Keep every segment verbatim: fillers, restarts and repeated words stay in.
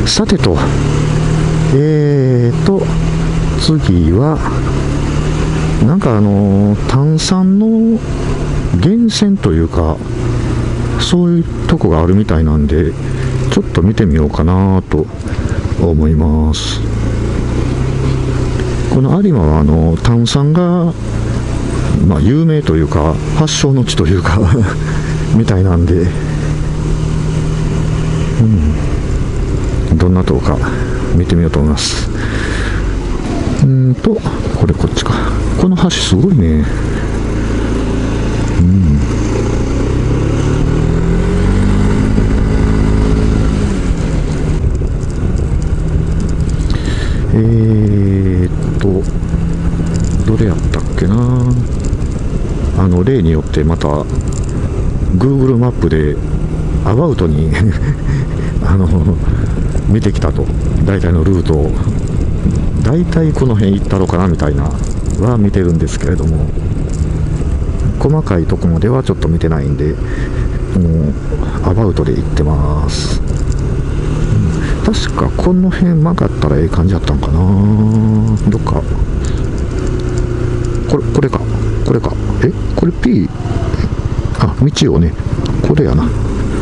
さてと、えーと、次は、なんかあのー、炭酸の源泉というか、そういうとこがあるみたいなんで、ちょっと見てみようかなと思います。この有馬はあの炭酸が、まあ、有名というか発祥の地というかみたいなんで、うん、どんなとこか見てみようと思います。うーんとこれこっちか。この橋すごいね。うん、えーっとどれやったっけな。あの例によってまた Google マップでアバウトにあの見てきたと、大体のルートを大体この辺行ったのかなみたいなは見てるんですけれども、細かいとこまではちょっと見てないんで、もうアバウトで行ってます。確かこの辺曲がったらええ感じだったんかな。どっかこれこれかこれかえこれ P、 あ道をね、これやな。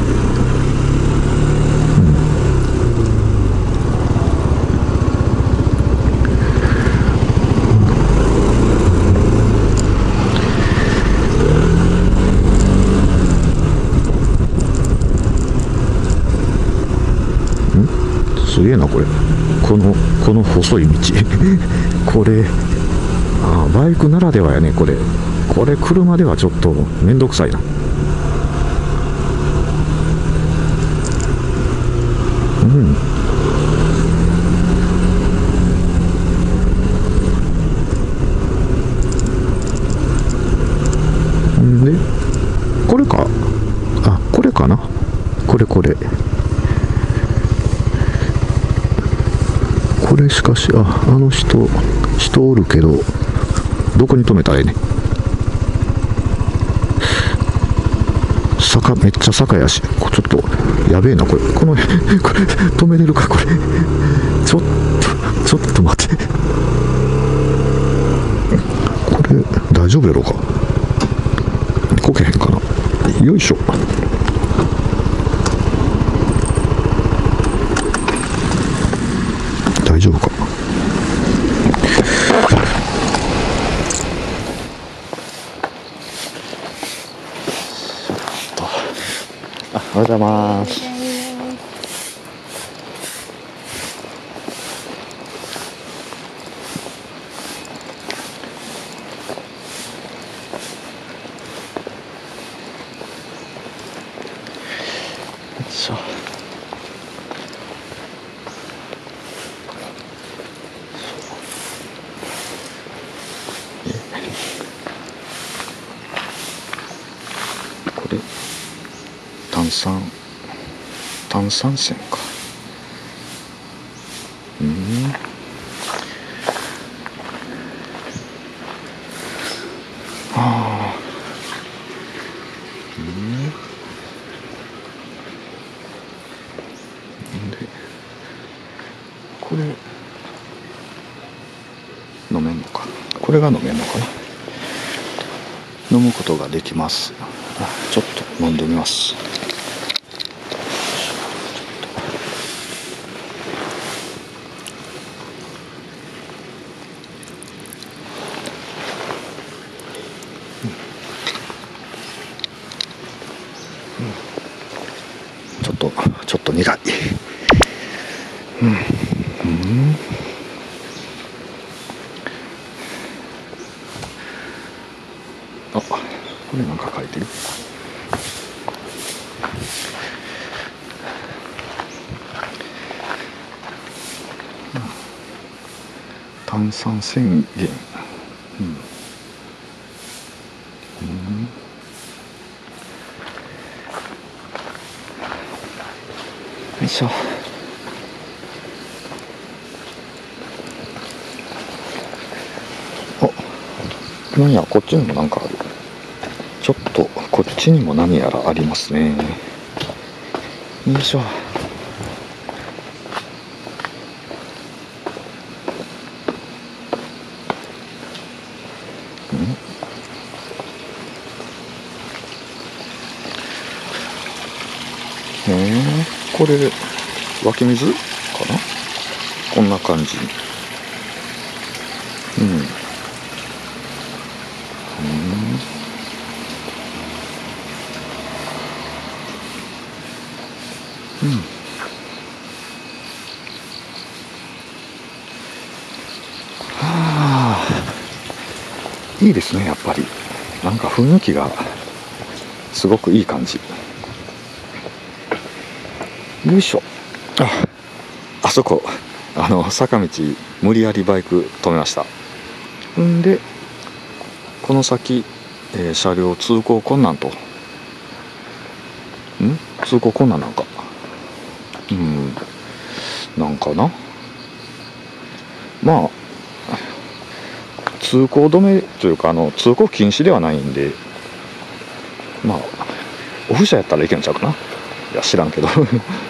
すげえなこれ、このこの細い道これあバイクならではやね。これこれ車ではちょっとめんどくさいな。うんんでこれか、あこれかな、これこれこれしかし、あ、あの人、人おるけど、どこに止めたらええねん。坂、めっちゃ坂やし、ちょっと、やべえな、これ。この、これ、止めれるか、これ。ちょっと、ちょっと待って。これ、大丈夫やろうか。こけへんかな。よいしょ。大丈夫か。あ、おはようございます。よいしょ。これ炭酸炭酸泉か。うんああうんでこれ飲めんのか。これが飲めんのかな。飲むことができます。あちょっと飲んでみます。ちょっとちょっと苦い。うん、うん、あ、これなんか書いてる。炭酸泉源。うん。うんよいしょ。あ、なんやこっちにもなんかある。ちょっとこっちにも何やらありますね。よいしょ。 えこれ湧き水かな、こんな感じ。うんうんうん。はあ、いいですね、やっぱり。なんか雰囲気がすごくいい感じ。よいしょ。あ、あそこ、あの坂道無理やりバイク止めました。んでこの先、えー、車両通行困難と。ん通行困難なんかうんなんかな、まあ通行止めというか、あの通行禁止ではないんで、まあオフ車やったらいけんちゃうかな。いや知らんけど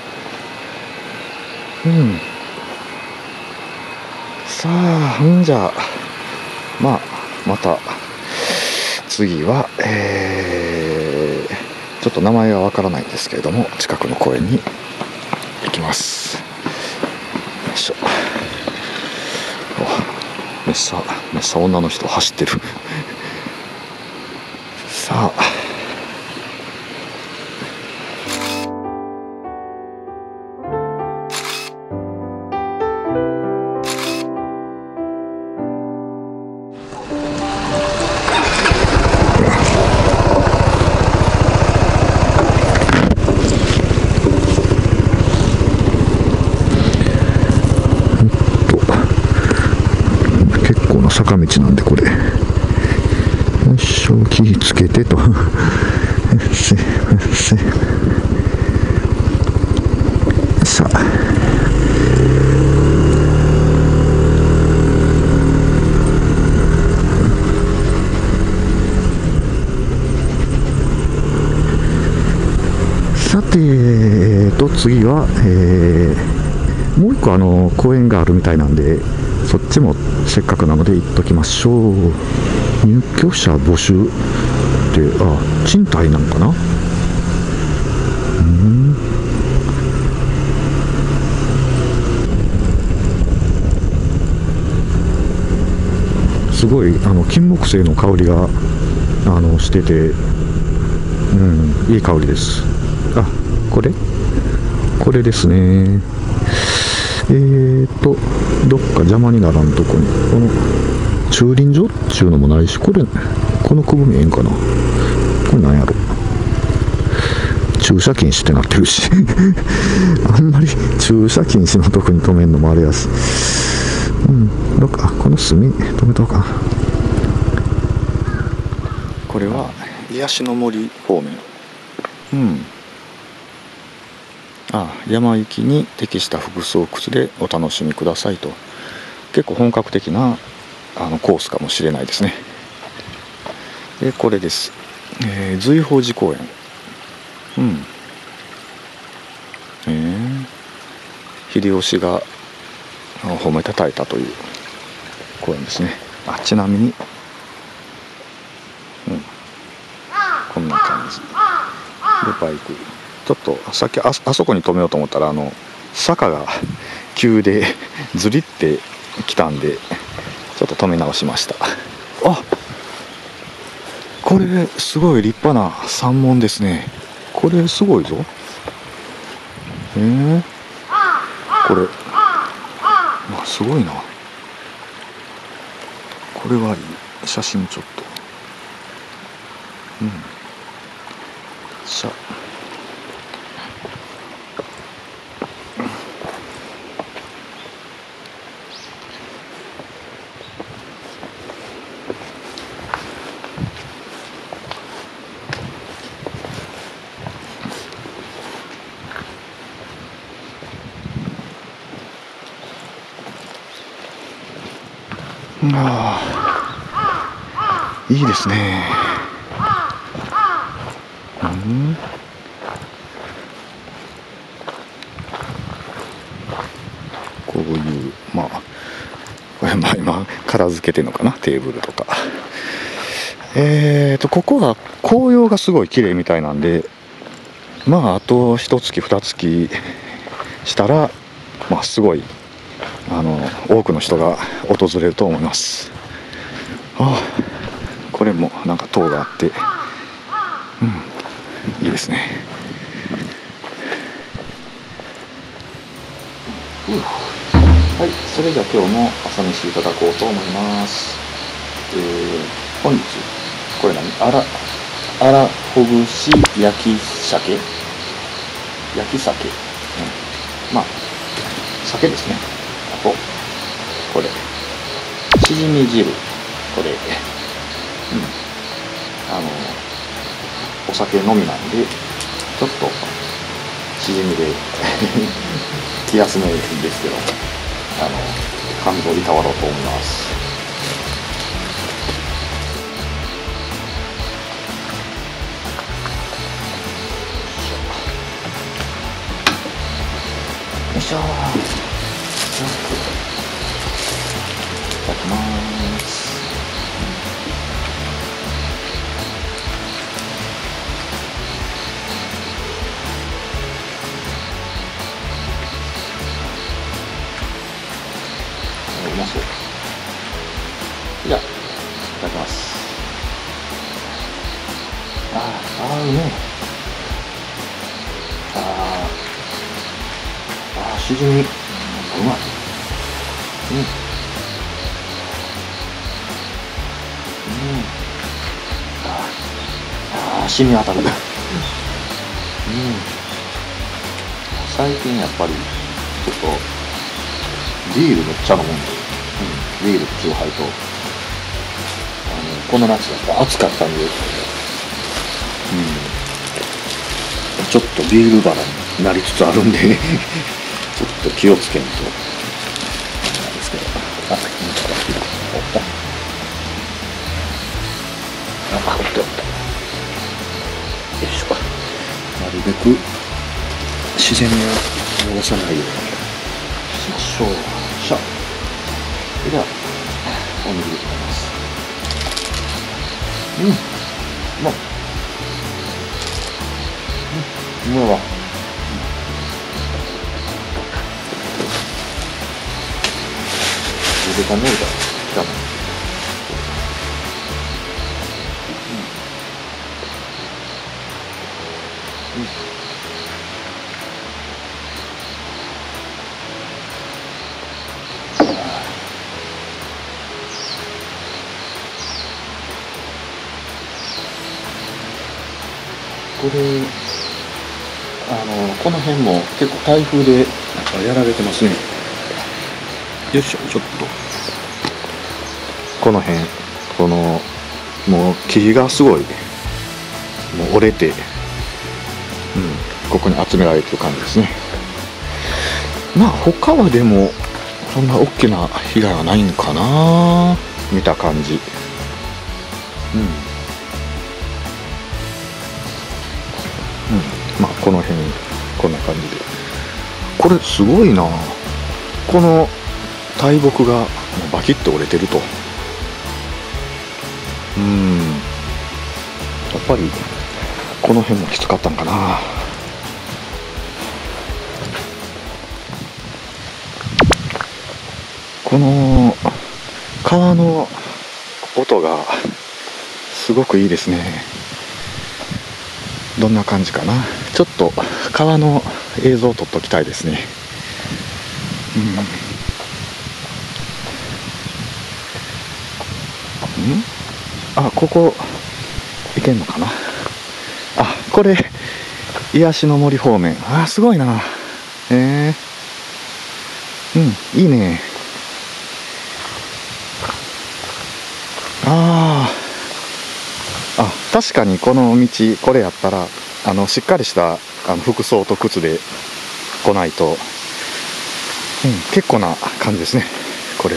うんさあ、んじゃあまあまた次はえー、ちょっと名前はわからないんですけれども、近くの公園に行きます。よいしょ。めっさめっさ女の人走ってるさあ坂道なんで、これよいしょ、気ぃつけてとせせさあさて、えー、と次は、えー、もう一個あの公園があるみたいなんで、そっちもせっかくなので行っときましょう。入居者募集って、あ、賃貸なんかな。うんすごいあの金木犀の香りがあのしてて、うん、いい香りです。あ、これこれですね。えーとどっか邪魔にならんとこに、この駐輪場っちゅうのもないし、これこのくぼみええんかな。これなんやろ、駐車禁止ってなってるしあんまり駐車禁止のとこに止めんのもあれやし、うん、どっかこの隅止めとこうか。これは癒しの森方面。うんああ、山行きに適した服装靴でお楽しみくださいと。結構本格的なあのコースかもしれないですね。でこれです、えー、瑞宝寺公園。うんえー、秀吉が褒めたたえたという公園ですね。あ、ちなみに、うん、こんな感じでバイクちょっとさっき あ, あそこに止めようと思ったら、あの坂が急でずりってきたんで、ちょっと止め直しました。あ、これすごい立派な山門ですね。これすごいぞ。えー、これ、まあ、すごいな。これはいい。写真ちょっと。うん。しゃ。ああ、いいですね。うんこういう、まあこれまあ今片付けてるのかな、テーブルとか。えーとここは紅葉がすごい綺麗みたいなんで、 まああと一月二月したら、まあ、すごいあの多くの人が訪れると思います。ああ、これもなんか塔があって、うん、いいですね。うん、はい、それじゃあ今日の朝飯いただこうと思います。えー、本日これ何、あらあらほぐし焼き鮭、焼き鮭、うん、まあ鮭ですね。あとこれしじみ汁、これ、うん、あのお酒飲みなんでちょっとしじみで気休めですけど、あの肝臓いたわろうと思います。よいしょー。いただきます。うまそう。じゃあいただきます。あーあー、うめえ。あーあー、しじみうまい。うん、うん、ああ、染み渡る。うん、最近やっぱりちょっとビールめっちゃ飲むんで、うん、ビールとチューハイと、あのこの夏やっぱ暑かったんで、うん、ちょっとビール腹になりつつあるんでちょっと気をつけんとなんですけど、あ、いいからおったあ、おったおった、よいしょ。なるべく自然を汚さないようにしましょう。しゃ、それではおにぎりいきます。うん、うまっ、うん、うまいわ。ゆでたねえだ、来たの。うん、うん、これあのこの辺も結構台風でやられてますね。よいしょ、ちょっとこの辺、このもう木がすごいもう折れて、うん、ここに集められてる感じですね。まあ他はでもそんな大きな被害はないんかな、見た感じ。うん、うん、まあこの辺こんな感じで、これすごいな、この大木がバキッと折れてると。うん、やっぱりこの辺もきつかったんかな。この川の音がすごくいいですね。どんな感じかな。ちょっと川の映像を撮っときたいですね。うん、んあ、ここ行けんのかな。あ、これ癒しの森方面。あ、すごいな。えー、うん、いいね。あーあ、確かにこの道これやったらあのしっかりしたあの服装と靴で来ないと、うん、結構な感じですね。これ、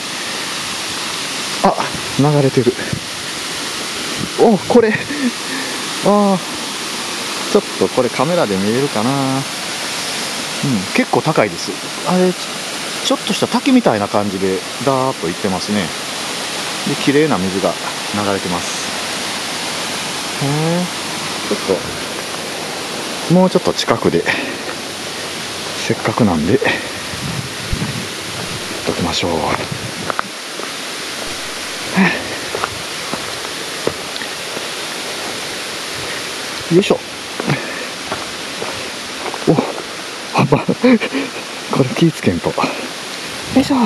あ、流れてる。お、これ、ああ、ちょっとこれカメラで見えるかな。うん、結構高いです。あれちょっとした滝みたいな感じでダーッといってますね。で綺麗な水が流れてます。へえ、ちょっともうちょっと近くでせっかくなんで撮っときましょう。よいしょ。おっ、これ気ぃつけんと。よいしょ。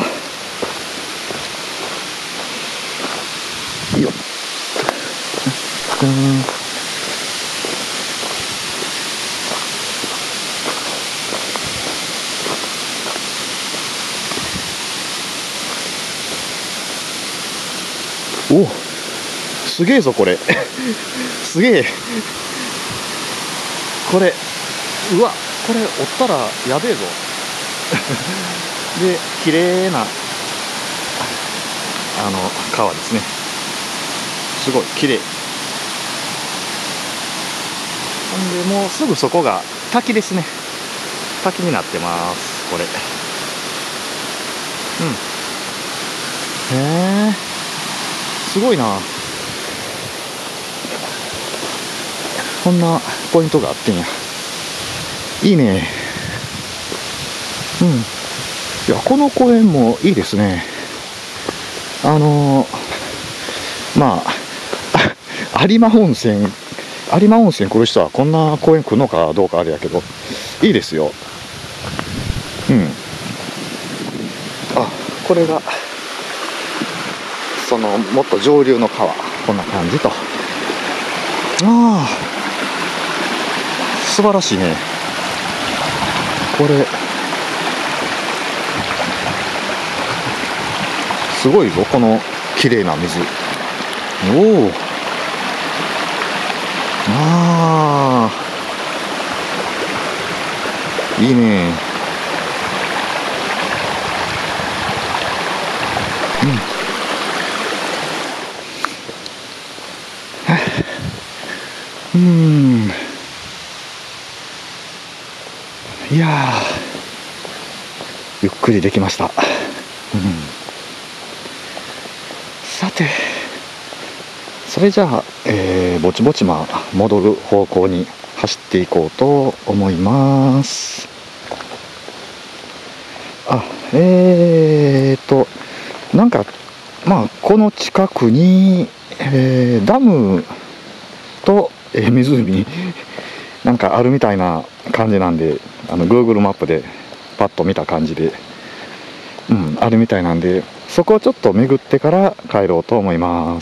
いいよ。お、すげえぞこれ。すげえ。これ、うわ、これ折ったらやべえぞ。で、綺麗なあの川ですね。すごい綺麗。ほんでもうすぐそこが滝ですね。滝になってますこれ。うん。へえ、すごいな。こんなポイントがあってんや。いいね。うん。いや、この公園もいいですね。あのー、まあ、有馬温泉、有馬温泉来る人はこんな公園来るのかどうかあれやけど、いいですよ。うん。あ、これが、その、もっと上流の川、こんな感じと。ああ、素晴らしいね。これ、すごいぞ、この綺麗な水。おお。ああ。いいね。うん。うん。いやー、ゆっくりできました。うん、さて、それじゃあ、えー、ぼちぼちまあ戻る方向に走っていこうと思います。あ、えーと、なんか、まあ、この近くに、えー、ダムと、えー、湖なんかあるみたいな感じなんで、あの Google マップでパッと見た感じで、うん、あるみたいなんで、そこをちょっと巡ってから帰ろうと思います。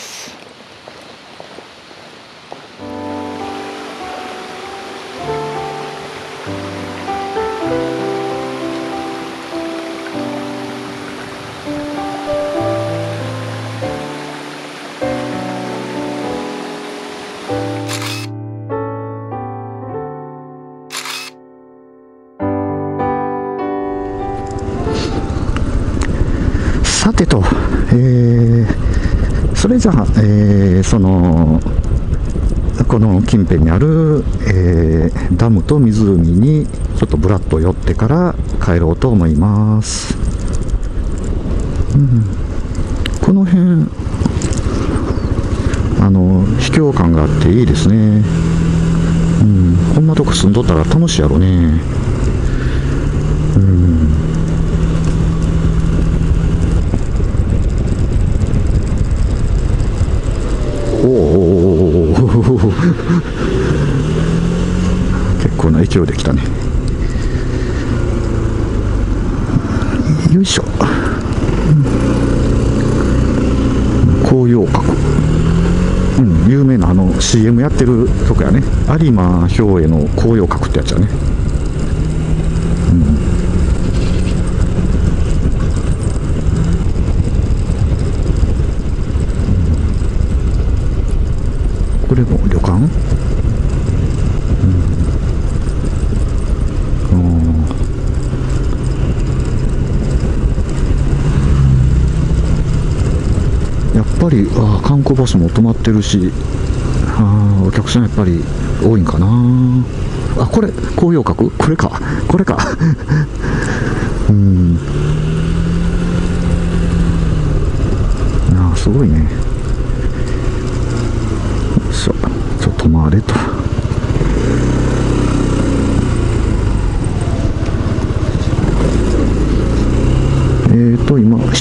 さてと、えー、それじゃあ、えー、そのこの近辺にある、えー、ダムと湖にちょっとぶらっと寄ってから帰ろうと思います。うん、この辺あの秘境感があっていいですね。うん、こんなとこ住んどったら楽しいやろね。うん、おお結構な勢いできたね。よいしょ。紅葉閣、うん、有名なあの シーエム やってるとこやね。有馬兵衛の紅葉閣ってやつやね。うん、これも旅館、うん、やっぱりあ観光バスも止まってるし、あお客さんやっぱり多いんかな。あ、これ紅葉閣、これかこれかうん、あすごいね。ちょっと回れと。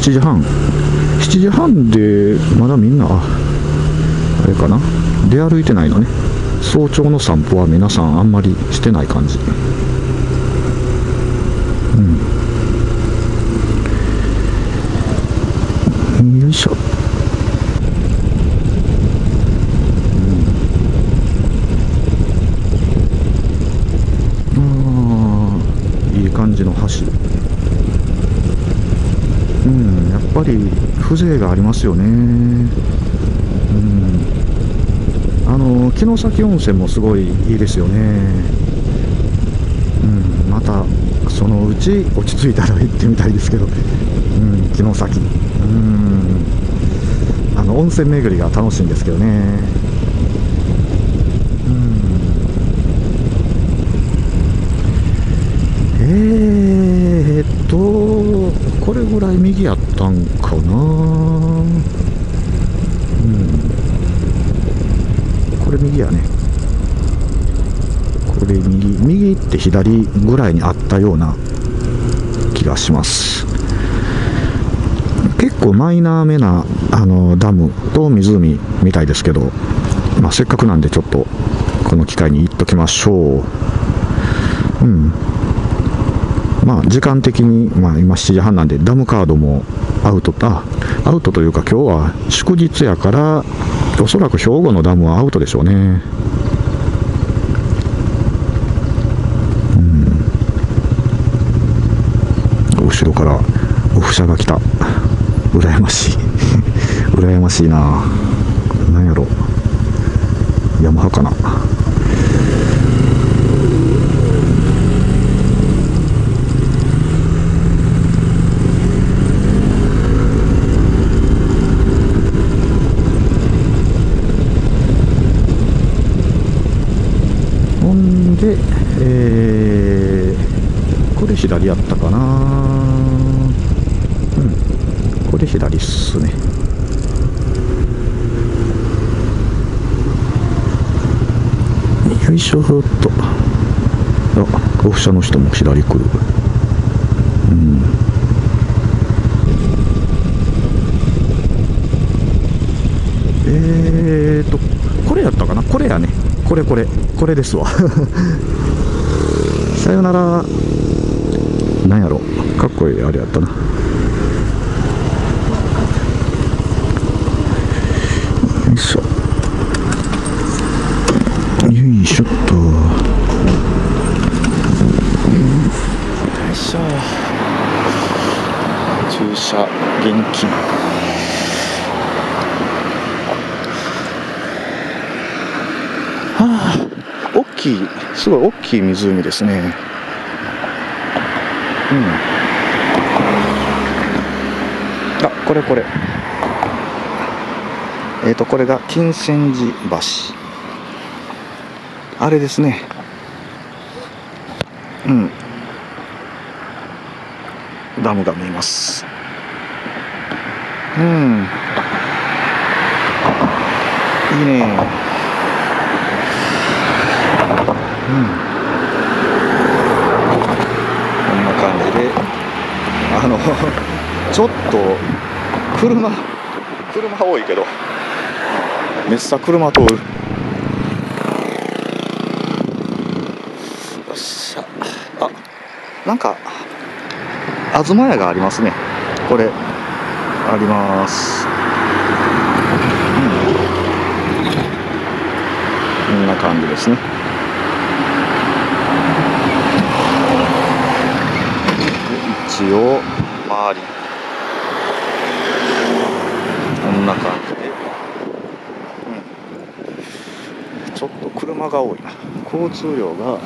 しちじはんしちじはんでまだみんなああれかな、出歩いてないのね。早朝の散歩は皆さんあんまりしてない感じ。うんよいしょ。いい感じの橋。うん、やっぱり風情がありますよね。うん、あの城崎温泉もすごいいいですよね。うん、またそのうち落ち着いたら行ってみたいですけど、うん、城崎、うん、あの温泉巡りが楽しいんですけどね。えーっとこれぐらい右やったんかな。うん、これ右やね。これ右右って左ぐらいにあったような気がします。結構マイナーめなあのダムと湖みたいですけど、まあ、せっかくなんでちょっとこの機会に行っときましょう。うん、まあ時間的に、まあ、今しちじはんなんでダムカードもアウトあアウトというか今日は祝日やからおそらく兵庫のダムはアウトでしょうね。うん、後ろからオフ車が来た。羨ましい羨ましいな。なんやろ、ヤマハかな。ほんで、えー、これ左やったかな。うん、これ左っすね。よいしょっと。あ、オフ車の人も左来る。うん。えーと、これやったかな。これやね。これこれこれですわ。さよなら。なんやろ、かっこいいあれやったな。よいしょよいしょっと。よいしょ。駐車現金。はあ、大きい、すごい大きい湖ですね。うん。あ、これこれ。えっと、これが金泉寺橋。あれですね。うん。ダムが見えます。うん。いいね。うん、こんな感じで、あのちょっと車車多いけどめっさ車通る。よっしゃ。あ、なんか東屋がありますね。これあります。うん、こんな感じですね。一応周りこんな感じで、うん、ちょっと車が多いな。交通量が多い。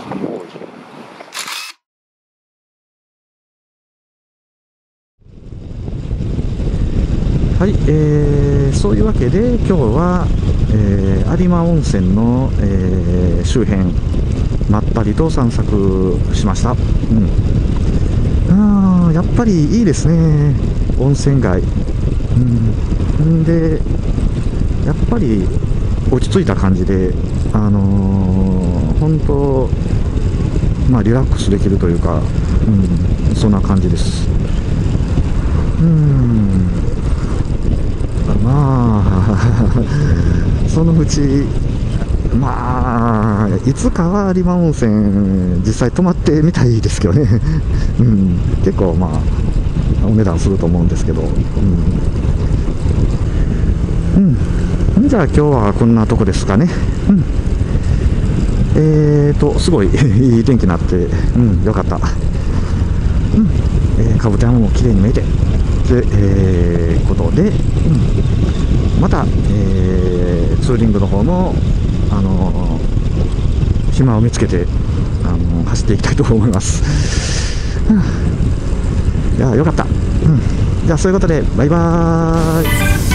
はい、えー、そういうわけで今日は、えー、有馬温泉の、えー、周辺まったりと散策しました。うん、あ、やっぱりいいですね、温泉街。うん、でやっぱり落ち着いた感じで、あのー、本当、まあ、リラックスできるというか、うん、そんな感じです。うん、 そのうちまあいつかは有馬温泉実際泊まってみたいですけどね、うん、結構まあお値段すると思うんですけど、うん、うん、じゃあ今日はこんなとこですかね。うん、えーとすごいいい天気になって、うん、よかった。うん、えー、かぶと山も綺麗に見えて、で、えー、ことで、うん、また、えー、ツーリングの方も、あのー、暇を見つけて、あのー、走っていきたいと思います。いや、よかった。うん、じゃあそういうことでバイバーイ。